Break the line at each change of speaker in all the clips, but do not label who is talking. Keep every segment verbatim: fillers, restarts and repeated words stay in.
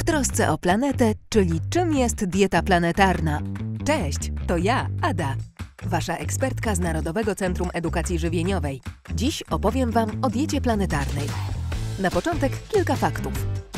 trosce o planetę, czyli czym jest dieta planetarna. Cześć, to ja, Ada, wasza ekspertka z Narodowego Centrum Edukacji Żywieniowej. Dziś opowiem wam o diecie planetarnej. Na początek kilka faktów.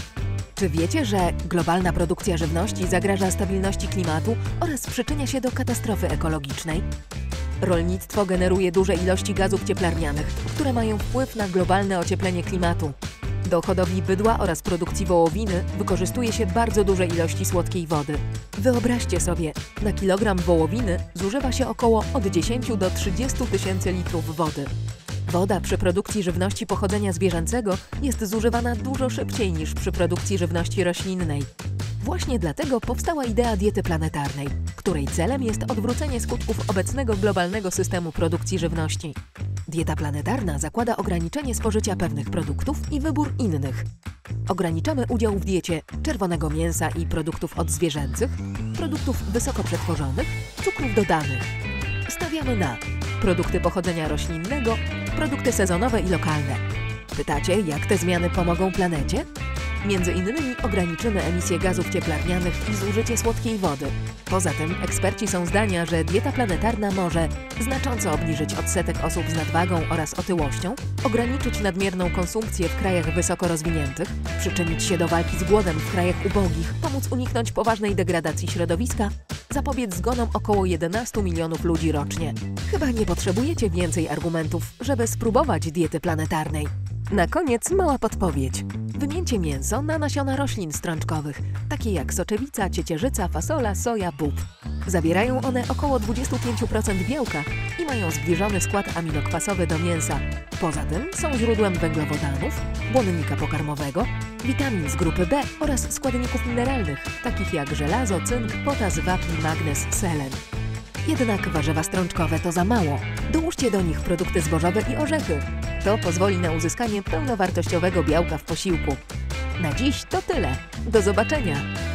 Czy wiecie, że globalna produkcja żywności zagraża stabilności klimatu oraz przyczynia się do katastrofy ekologicznej? Rolnictwo generuje duże ilości gazów cieplarnianych, które mają wpływ na globalne ocieplenie klimatu. Do hodowli bydła oraz produkcji wołowiny wykorzystuje się bardzo duże ilości słodkiej wody. Wyobraźcie sobie, na kilogram wołowiny zużywa się około od dziesięciu do trzydziestu tysięcy litrów wody. Woda przy produkcji żywności pochodzenia zwierzęcego jest zużywana dużo szybciej niż przy produkcji żywności roślinnej. Właśnie dlatego powstała idea diety planetarnej, której celem jest odwrócenie skutków obecnego globalnego systemu produkcji żywności. Dieta planetarna zakłada ograniczenie spożycia pewnych produktów i wybór innych. Ograniczamy udział w diecie czerwonego mięsa i produktów odzwierzęcych, produktów wysoko przetworzonych, cukrów dodanych. Stawiamy na produkty pochodzenia roślinnego, produkty sezonowe i lokalne. Pytacie, jak te zmiany pomogą planecie? Między innymi ograniczymy emisję gazów cieplarnianych i zużycie słodkiej wody. Poza tym eksperci są zdania, że dieta planetarna może znacząco obniżyć odsetek osób z nadwagą oraz otyłością, ograniczyć nadmierną konsumpcję w krajach wysoko rozwiniętych, przyczynić się do walki z głodem w krajach ubogich, pomóc uniknąć poważnej degradacji środowiska, zapobiec zgonom około jedenastu milionów ludzi rocznie. Chyba nie potrzebujecie więcej argumentów, żeby spróbować diety planetarnej. Na koniec mała podpowiedź. Wymieńcie mięso na nasiona roślin strączkowych, takie jak soczewica, ciecierzyca, fasola, soja, bób. Zawierają one około dwadzieścia pięć procent białka i mają zbliżony skład aminokwasowy do mięsa. Poza tym są źródłem węglowodanów, błonnika pokarmowego, witamin z grupy B oraz składników mineralnych, takich jak żelazo, cynk, potas, wapń, magnez, selen. Jednak warzywa strączkowe to za mało. Dołóżcie do nich produkty zbożowe i orzechy. To pozwoli na uzyskanie pełnowartościowego białka w posiłku. Na dziś to tyle. Do zobaczenia!